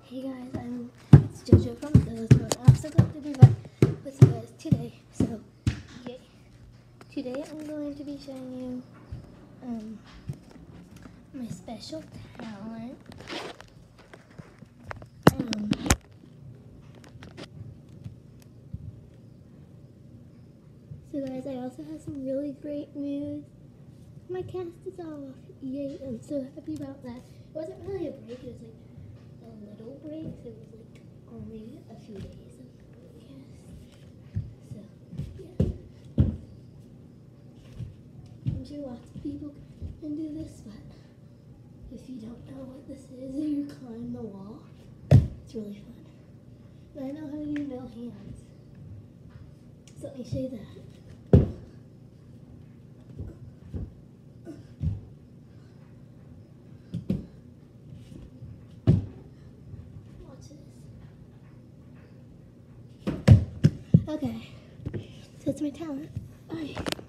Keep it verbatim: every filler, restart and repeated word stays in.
Hey guys, I'm it's JoJo from Phillips. I'm so glad to be back with you guys today. So, yay. Today I'm going to be showing you um my special talent. Um, so guys, I also have some really great news. My cast is off. Yay, I'm so happy about that. It wasn't really a break, it was like a little break, so it was like only a few days of cast. So, yeah. I'm sure lots of people can do this, but if you don't know what this is, you climb the wall. It's really fun. And I know how to do no hands. So let me show you that. Okay, so that's my talent. Bye.